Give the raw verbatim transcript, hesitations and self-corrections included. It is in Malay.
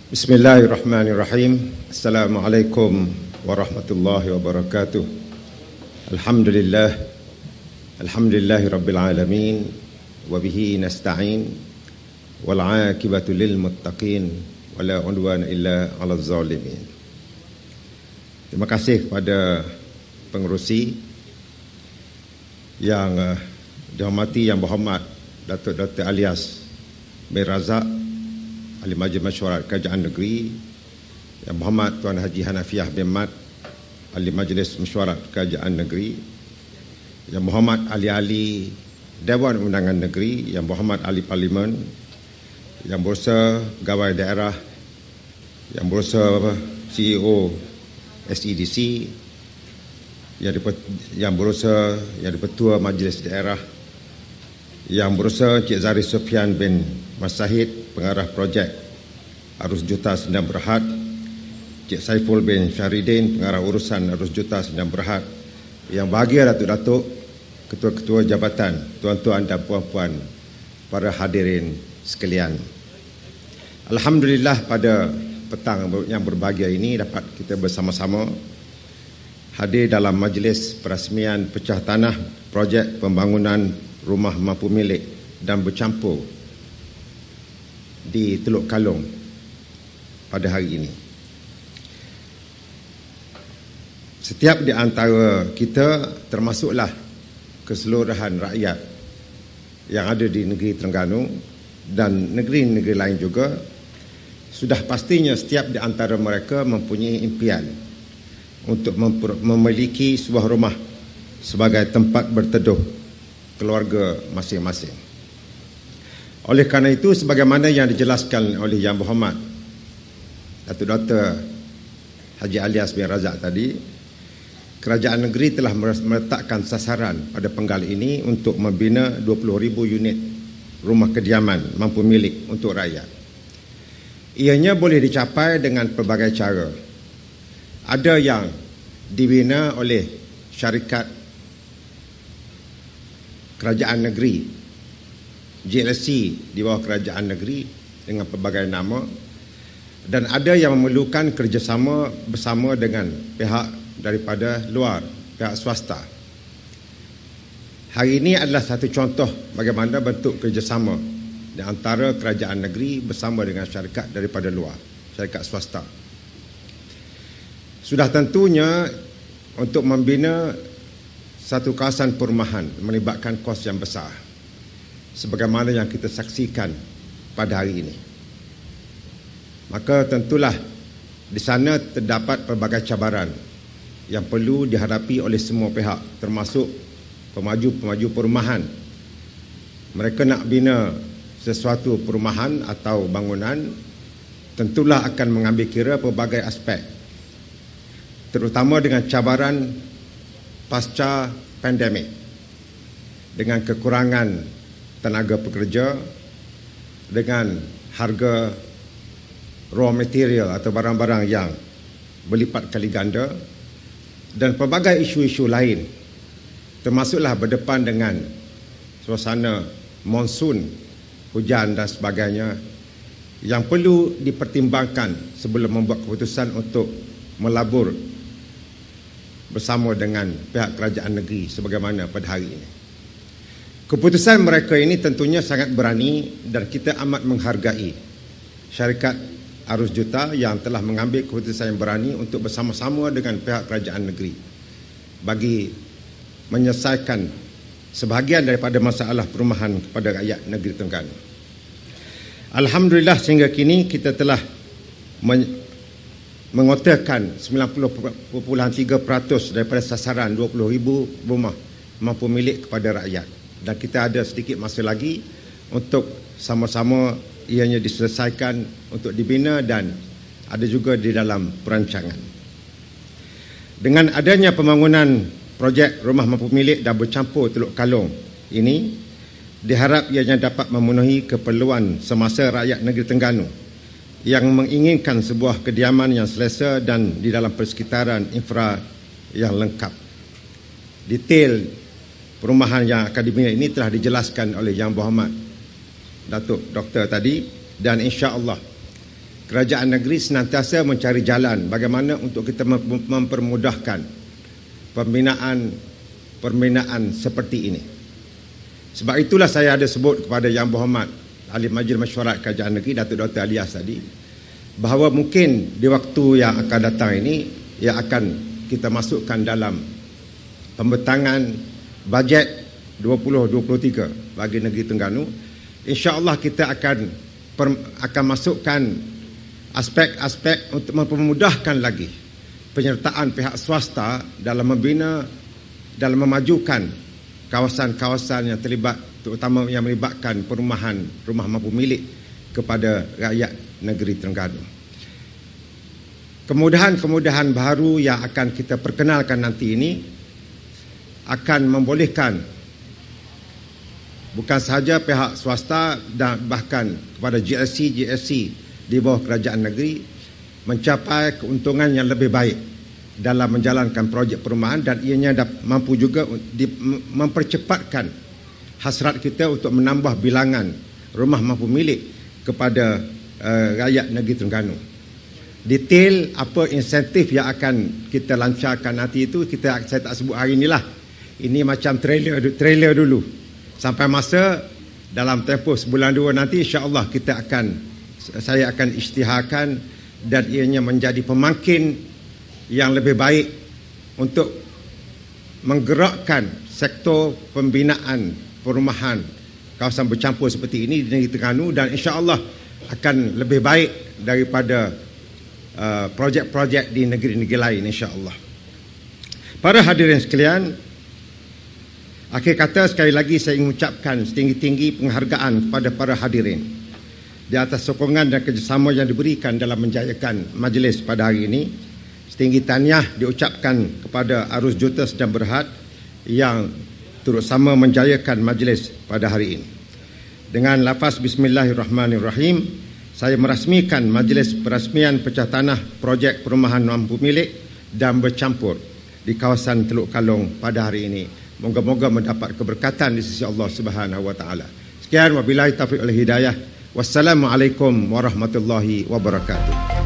Bismillahirrahmanirrahim. Assalamualaikum warahmatullahi wabarakatuh. Alhamdulillah. Alhamdulillahi rabbil alamin. Wabihi nasta'in. Wal'aqibatu lil muttaqin. Wala udwana illa 'alal zalimin. Terima kasih kepada pengerusi yang uh, dihormati Yang Berhormat Datuk Doktor Alias bin Razak, Ahli Majlis Mesyuarat Kerajaan Negeri, Yang Berhormat Tuan Haji Hanafiah bin Mat, Ahli Majlis Mesyuarat Kerajaan Negeri, Yang Berhormat Ahli-Ahli Dewan Undangan Negeri, Yang Berhormat Ahli Parlimen, Yang Berusaha Pegawai Daerah, Yang Berusaha C E O S E D C, Yang, yang Berusaha Yang Dipertua Majlis Daerah, Yang Berusaha Encik Zahri Sophian bin Masahid, Pengarah Projek Arus Juta Sendang Berhad, Encik Saiful bin Syahridin, Pengarah Urusan Arus Juta Sendang Berhad, yang bahagia Datuk-Datuk, Ketua-Ketua Jabatan, Tuan-Tuan dan Puan-Puan, para hadirin sekalian. Alhamdulillah, pada petang yang berbahagia ini dapat kita bersama-sama hadir dalam majlis perasmian pecah tanah projek pembangunan rumah mampu milik dan bercampur di Teluk Kalong pada hari ini. Setiap di antara kita, termasuklah keseluruhan rakyat yang ada di negeri Terengganu dan negeri-negeri lain juga, sudah pastinya setiap di antara mereka mempunyai impian untuk memiliki sebuah rumah sebagai tempat berteduh keluarga masing-masing. Oleh kerana itu, sebagaimana yang dijelaskan oleh Yang Berhormat Datuk Doktor Haji Alias bin Razak tadi, Kerajaan Negeri telah meletakkan sasaran pada penggal ini untuk membina dua puluh ribu unit rumah kediaman mampu milik untuk rakyat. Ianya boleh dicapai dengan pelbagai cara. Ada yang dibina oleh syarikat Kerajaan Negeri, J L C di bawah Kerajaan Negeri dengan pelbagai nama, dan ada yang memerlukan kerjasama bersama dengan pihak daripada luar, pihak swasta. Hari ini adalah satu contoh bagaimana bentuk kerjasama di antara Kerajaan Negeri bersama dengan syarikat daripada luar, syarikat swasta. Sudah tentunya untuk membina satu kawasan perumahan melibatkan kos yang besar, sebagaimana yang kita saksikan pada hari ini. Maka tentulah di sana terdapat pelbagai cabaran yang perlu dihadapi oleh semua pihak, termasuk pemaju-pemaju perumahan. Mereka nak bina sesuatu perumahan atau bangunan, tentulah akan mengambil kira pelbagai aspek, terutama dengan cabaran pasca pandemik, dengan kekurangan tenaga pekerja, dengan harga raw material atau barang-barang yang berlipat kali ganda, dan pelbagai isu-isu lain, termasuklah berdepan dengan suasana monsun, hujan dan sebagainya, yang perlu dipertimbangkan sebelum membuat keputusan untuk melabur bersama dengan pihak kerajaan negeri sebagaimana pada hari ini. Keputusan mereka ini tentunya sangat berani, dan kita amat menghargai syarikat Arus Juta yang telah mengambil keputusan yang berani untuk bersama-sama dengan pihak kerajaan negeri bagi menyelesaikan sebahagian daripada masalah perumahan kepada rakyat negeri Terengganu. Alhamdulillah, sehingga kini kita telah mengotorkan sembilan puluh perpuluhan tiga peratus daripada sasaran dua puluh ribu rumah mampu milik kepada rakyat, dan kita ada sedikit masa lagi untuk sama-sama ianya diselesaikan untuk dibina dan ada juga di dalam perancangan. Dengan adanya pembangunan projek rumah mampu milik dan bercampur Teluk Kalong ini, diharap ianya dapat memenuhi keperluan semasa rakyat negeri Terengganu yang menginginkan sebuah kediaman yang selesa dan di dalam persekitaran infra yang lengkap. Detail perumahan yang akan dibina ini telah dijelaskan oleh Yang Berhormat Datuk Doktor tadi, dan insya-Allah kerajaan negeri senantiasa mencari jalan bagaimana untuk kita mempermudahkan pembinaan pembinaan seperti ini. Sebab itulah saya ada sebut kepada Yang Berhormat Ahli Majlis Mesyuarat Kerajaan Negeri Datuk Doktor Alias tadi, bahawa mungkin di waktu yang akan datang ini yang akan kita masukkan dalam pembentangan bajet dua puluh dua puluh tiga bagi negeri Terengganu, insya-Allah kita akan per, akan masukkan aspek-aspek untuk mempermudahkan lagi penyertaan pihak swasta dalam membina, dalam memajukan kawasan-kawasan yang terlibat, terutama yang melibatkan perumahan rumah mampu milik kepada rakyat negeri Terengganu. Kemudahan-kemudahan baru yang akan kita perkenalkan nanti ini akan membolehkan bukan sahaja pihak swasta dan bahkan kepada G S C G S C di bawah kerajaan negeri mencapai keuntungan yang lebih baik dalam menjalankan projek perumahan, dan ianya mampu juga mempercepatkan hasrat kita untuk menambah bilangan rumah mampu milik kepada uh, rakyat negeri Terengganu. Detail apa insentif yang akan kita lancarkan nanti itu kita saya tak sebut hari inilah. Ini macam trailer trailer dulu. Sampai masa dalam tempoh sebulan dua nanti, insya-Allah kita akan saya akan isytiharkan dan ianya menjadi pemangkin yang lebih baik untuk menggerakkan sektor pembinaan perumahan kawasan bercampur seperti ini di negeri Terengganu, dan insya-Allah akan lebih baik daripada uh, projek-projek di negeri-negeri lain, insya-Allah. Para hadirin sekalian, akhir kata sekali lagi saya ingin mengucapkan setinggi-tinggi penghargaan kepada para hadirin di atas sokongan dan kerjasama yang diberikan dalam menjayakan majlis pada hari ini. Setinggi tahniah diucapkan kepada Arus Juta Sedang Berhad yang turut sama menjayakan majlis pada hari ini. Dengan lafaz Bismillahirrahmanirrahim, saya merasmikan majlis perasmian pecah tanah projek perumahan mampu milik dan bercampur di kawasan Teluk Kalong pada hari ini. Moga-moga mendapat keberkatan di sisi Allah Subhanahu wa taala. Sekian, wabillahi taufiq wal hidayah. Wassalamualaikum warahmatullahi wabarakatuh.